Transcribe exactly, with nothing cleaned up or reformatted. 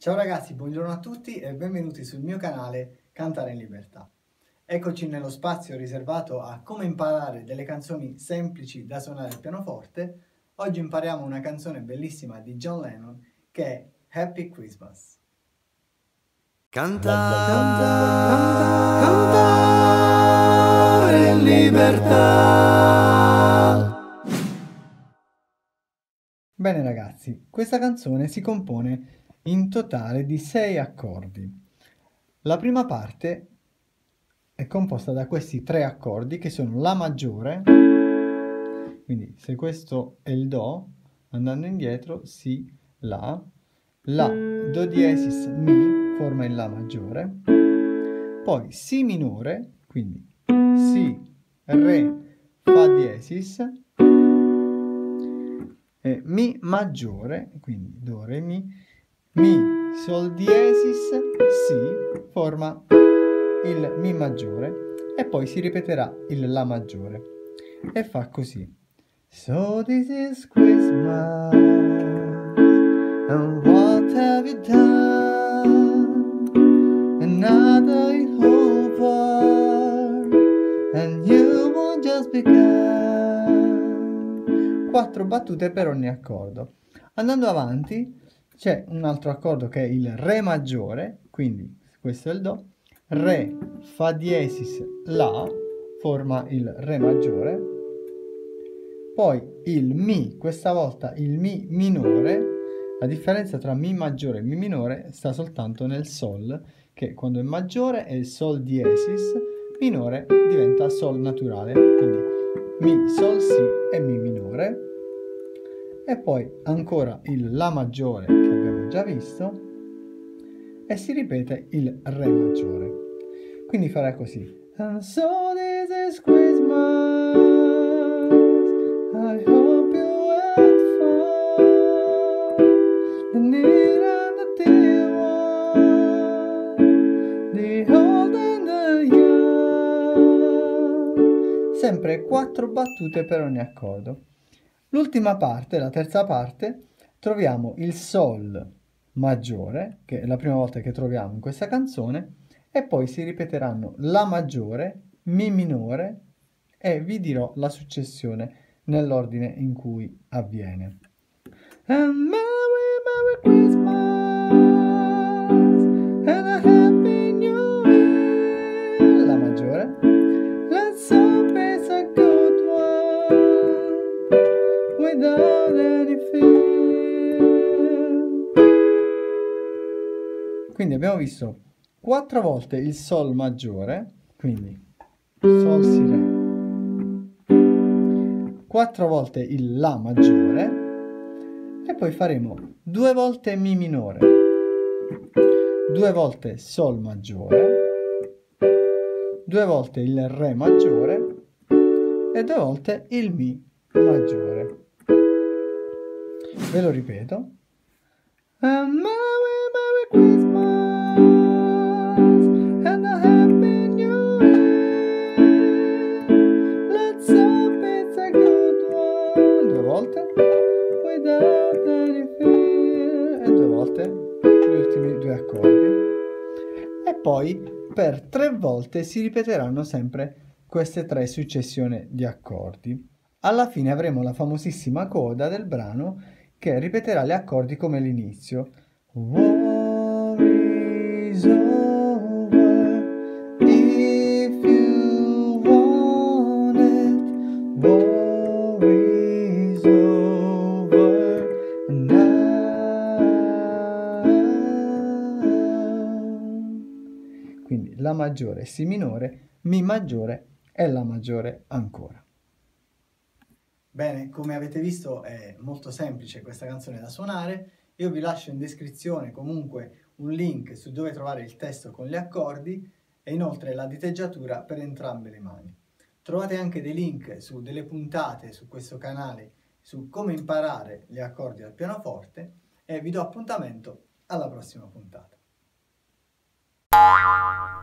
Ciao ragazzi, buongiorno a tutti e benvenuti sul mio canale Cantare in Libertà. Eccoci nello spazio riservato a come imparare delle canzoni semplici da suonare al pianoforte. Oggi impariamo una canzone bellissima di John Lennon che è Happy Christmas. Cantare, cantare in libertà. Bene ragazzi, questa canzone si compone in totale di sei accordi. La prima parte è composta da questi tre accordi che sono La maggiore, quindi se questo è il Do, andando indietro Si, La, La, Do diesis, Mi, forma il La maggiore, poi Si minore, quindi Si, Re, Fa diesis, e Mi maggiore, quindi Do, Re, Mi, Mi, Sol diesis, Si, forma il Mi maggiore e poi si ripeterà il La maggiore e fa così. So this is Christmas and what have you done? Another is over and you won't just begun. Quattro battute per ogni accordo. Andando avanti c'è un altro accordo che è il Re maggiore, quindi questo è il Do, Re, Fa diesis, La, forma il Re maggiore, poi il Mi, questa volta il Mi minore. La differenza tra Mi maggiore e Mi minore sta soltanto nel Sol, che quando è maggiore è il Sol diesis, minore diventa Sol naturale, quindi Mi, Sol, Si e Mi minore. E poi ancora il La maggiore che abbiamo già visto e si ripete il Re maggiore. Quindi farà così. And so this is Christmas, I hope you had fun, the near and the dear one, the old and the young. Sempre quattro battute per ogni accordo. L'ultima parte, la terza parte, troviamo il Sol maggiore, che è la prima volta che troviamo in questa canzone, e poi si ripeteranno La maggiore, Mi minore e vi dirò la successione nell'ordine in cui avviene. And Merry, Merry Christmas and a Happy New Year. La maggiore. Let's hope it's a good one without any fear. Quindi abbiamo visto quattro volte il Sol maggiore, quindi Sol, Si, Re, quattro volte il La maggiore e poi faremo due volte Mi minore, due volte Sol maggiore, due volte il Re maggiore e due volte il Mi maggiore. Ve lo ripeto. A Merry, Merry Christmas and a Happy New Year. Let's hope it's a good one. Due volte. Without any fear. E due volte gli ultimi due accordi. E poi per tre volte si ripeteranno sempre queste tre successioni di accordi. Alla fine avremo la famosissima coda del brano che ripeterà gli accordi come l'inizio. War is over if you want it. War is over now. Quindi La maggiore, Si minore, Mi maggiore e La maggiore ancora. Bene, come avete visto è molto semplice questa canzone da suonare. Io vi lascio in descrizione comunque un link su dove trovare il testo con gli accordi e inoltre la diteggiatura per entrambe le mani. Trovate anche dei link su delle puntate su questo canale su come imparare gli accordi al pianoforte e vi do appuntamento alla prossima puntata.